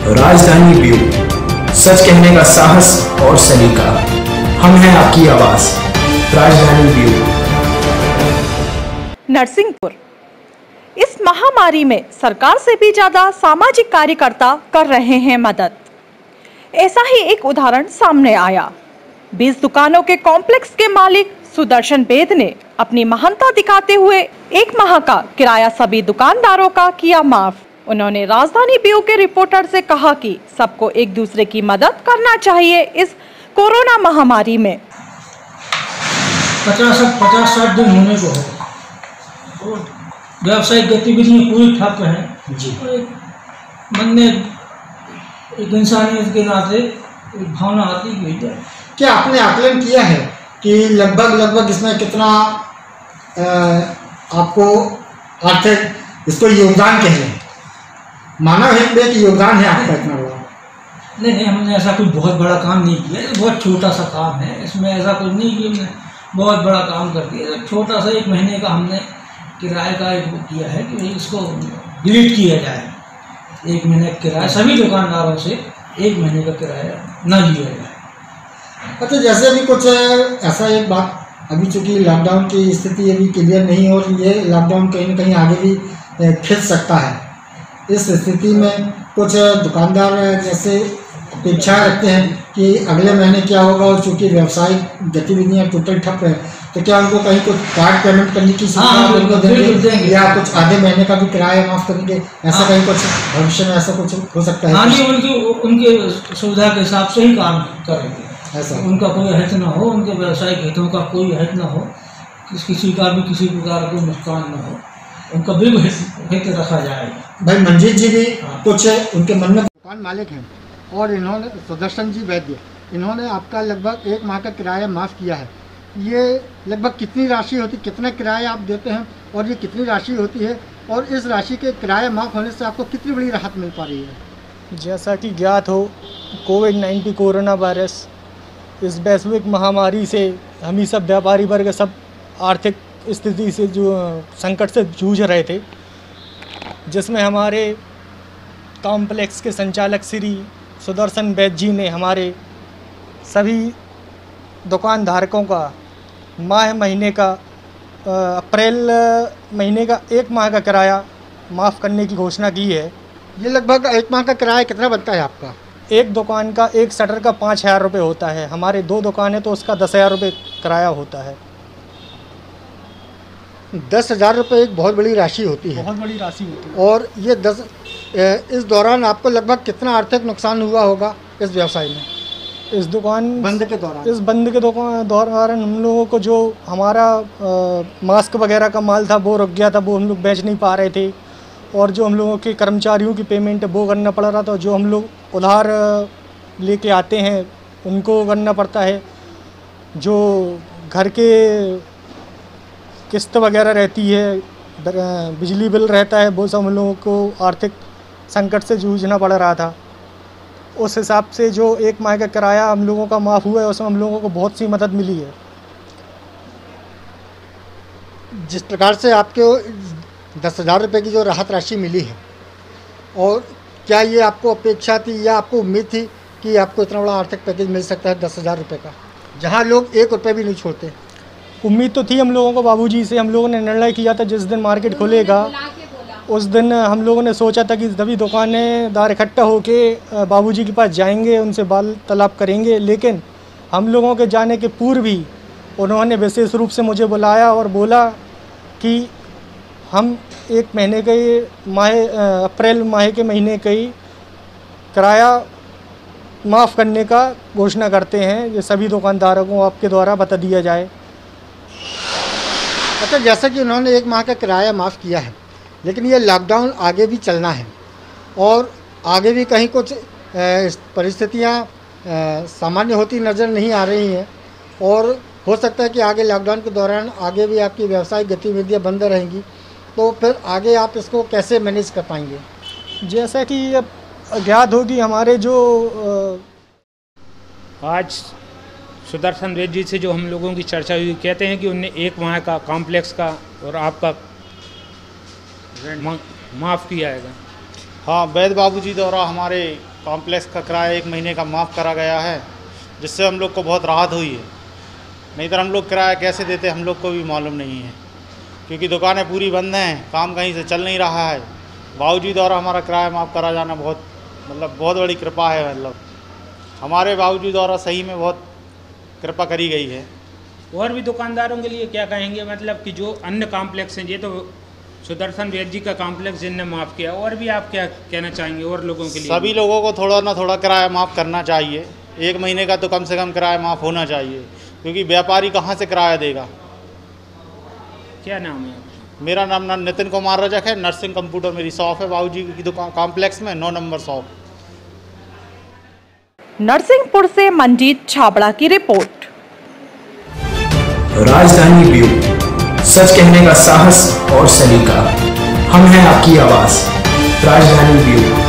राजधानी व्यू, सच कहने का साहस और सलीका। हम हैं आपकी आवाज, राजधानी व्यू। नरसिंहपुर। इस महामारी में सरकार से भी ज्यादा सामाजिक कार्यकर्ता कर रहे हैं मदद। ऐसा ही एक उदाहरण सामने आया। 20 दुकानों के कॉम्प्लेक्स के मालिक सुदर्शन बेद ने अपनी महानता दिखाते हुए 1 माह का किराया सभी दुकानदारों का किया माफ। उन्होंने राजधानी व्यू के रिपोर्टर से कहा कि सबको एक दूसरे की मदद करना चाहिए इस कोरोना महामारी में। 50-60 दिन होने को है और व्यावसायिक गतिविधियाँ पूरी ठप हैं जी। मन में एक इंसानियत के नाते एक भावना आती है। क्या आपने आकलन किया है कि लगभग इसमें कितना आपको आर्थिक इसको योगदान कहें, मानव हित में कि योगदान है आपका इतना बड़ा? नहीं, हमने ऐसा कोई बहुत बड़ा काम नहीं किया। बहुत छोटा सा काम है, इसमें ऐसा कुछ नहीं कि हमने बहुत बड़ा काम कर दिया। छोटा सा 1 महीने का हमने किराए का एक किया है कि इसको डिलीट किया जाए। 1 महीने का किराया सभी दुकानदारों से 1 महीने का किराया न लिया जाए। अच्छा, जैसे अभी कुछ ऐसा एक बात, अभी चूँकि लॉकडाउन की स्थिति अभी क्लियर नहीं और ये लॉकडाउन कहीं ना कहीं आगे भी खिंच सकता है। इस स्थिति में कुछ दुकानदार जैसे अपेक्षा रखते हैं कि अगले महीने क्या होगा, और चूँकि व्यवसायिक गतिविधियाँ टोटल ठप है तो क्या उनको कहीं कुछ कार्ड पेमेंट करने की सुविधा देंगे या कुछ आधे महीने का भी किराया माफ करेंगे? ऐसा कहीं कुछ भविष्य में ऐसा कुछ हो सकता है? हाँ जी, उनके सुविधा के हिसाब से ही काम करेंगे। ऐसा उनका कोई हित ना हो, उनके व्यवसायिक हितों का कोई हित ना हो, किसी का भी किसी प्रकार को नुकसान ना हो, उनका भी हित रखा जाएगा। भाई मंजीत जी भी कुछ उनके मन में, दुकान मालिक हैं और इन्होंने, सुदर्शन जी वैद्य, इन्होंने आपका लगभग 1 माह का किराया माफ़ किया है। ये लगभग कितनी राशि होती, कितना किराया आप देते हैं और ये कितनी राशि होती है, और इस राशि के किराया माफ़ होने से आपको कितनी बड़ी राहत मिल पा रही है? जैसा कि ज्ञात हो, कोविड-19 कोरोना वायरस इस वैश्विक महामारी से हम ही सब व्यापारी वर्ग सब आर्थिक स्थिति से जो संकट से जूझ रहे थे, जिसमें हमारे कॉम्प्लेक्स के संचालक श्री सुदर्शन वैद्य जी ने हमारे सभी दुकानधारकों का अप्रैल महीने का 1 माह का किराया माफ़ करने की घोषणा की है। ये लगभग 1 माह का किराया कितना बनता है आपका? एक दुकान का, एक शटर का 5,000 रुपये होता है। हमारे 2 दुकान है तो उसका 10,000 रुपये किराया होता है। 10,000 रुपये एक बहुत बड़ी राशि होती है। बहुत बड़ी राशि होती है। और ये इस दौरान आपको लगभग कितना आर्थिक नुकसान हुआ होगा इस व्यवसाय में? इस दुकान बंद के दौरान? इस बंद के दौरान हम लोगों को जो हमारा मास्क वगैरह का माल था वो रुक गया था, वो हम लोग बेच नहीं पा रहे थे, और जो हम लोगों के कर्मचारियों की पेमेंट है वो करना पड़ रहा था। जो हम लोग उधार लेके आते हैं उनको करना पड़ता है। जो घर के किस्त वगैरह रहती है, बिजली बिल रहता है, वो सब हम लोगों को आर्थिक संकट से जूझना पड़ रहा था। उस हिसाब से जो 1 माह का किराया हम लोगों का माफ़ हुआ है, उसमें हम लोगों को बहुत सी मदद मिली है। जिस प्रकार से आपको 10,000 रुपये की जो राहत राशि मिली है, और क्या ये आपको अपेक्षा थी या आपको उम्मीद थी कि आपको इतना बड़ा आर्थिक पैकेज मिल सकता है 10,000 रुपये का, जहाँ लोग 1 रुपये भी नहीं छोड़ते? उम्मीद तो थी हम लोगों को बाबूजी से। हम लोगों ने निर्णय किया था जिस दिन मार्केट खुलेगा उस दिन हम लोगों ने सोचा था कि सभी दुकानेदार इकट्ठा होके बाबूजी के पास जाएंगे, उनसे वार्तालाप करेंगे। लेकिन हम लोगों के जाने के पूर्व ही उन्होंने विशेष रूप से मुझे बुलाया और बोला कि हम 1 महीने के अप्रैल माह के महीने का ही किराया माफ़ करने का घोषणा करते हैं। ये सभी दुकानदारों को आपके द्वारा बता दिया जाए। अच्छा, जैसा कि उन्होंने 1 माह का किराया माफ़ किया है, लेकिन ये लॉकडाउन आगे भी चलना है और आगे भी कहीं कुछ परिस्थितियाँ सामान्य होती नज़र नहीं आ रही हैं, और हो सकता है कि आगे लॉकडाउन के दौरान आगे भी आपकी व्यावसायिक गतिविधियाँ बंद रहेंगी, तो फिर आगे आप इसको कैसे मैनेज कर पाएंगे? जैसा कि अब ज्ञात हो कि हमारे जो आज सुदर्शन वैद्य जी से जो हम लोगों की चर्चा हुई, कहते हैं कि उनने 1 माह का कॉम्प्लेक्स का और आपका माफ़ किया है। हाँ, वैद्य बाबू जी द्वारा हमारे कॉम्प्लेक्स का किराया 1 महीने का माफ़ करा गया है, जिससे हम लोग को बहुत राहत हुई है। नहीं तो हम लोग किराया कैसे देते हम लोग को भी मालूम नहीं है, क्योंकि दुकानें पूरी बंद हैं, काम कहीं से चल नहीं रहा है। बाबूजी द्वारा हमारा किराया माफ़ करा जाना बहुत बड़ी कृपा है। हमारे बाबूजी द्वारा सही में बहुत कृपा करी गई है। और भी दुकानदारों के लिए क्या कहेंगे, मतलब कि जो अन्य कॉम्प्लेक्स हैं, ये तो सुदर्शन वैद्य जी का कॉम्प्लेक्स जिनने माफ़ किया, और भी आप क्या कहना चाहेंगे और लोगों के लिए? सभी लोगों को थोड़ा ना थोड़ा किराया माफ़ करना चाहिए। 1 महीने का तो कम से कम किराया माफ़ होना चाहिए, क्योंकि व्यापारी कहाँ से किराया देगा। क्या नाम है? मेरा नाम नितिन कुमार रजक है। नर्सिंग कंप्यूटर मेरी शॉप है बाबूजी की दुकान कॉम्प्लेक्स में, 9 नंबर शॉप। नरसिंहपुर से मंजीत छाबड़ा की रिपोर्ट। राजधानी व्यू, सच कहने का साहस और सलीका। हम हैं आपकी आवाज, राजधानी व्यू।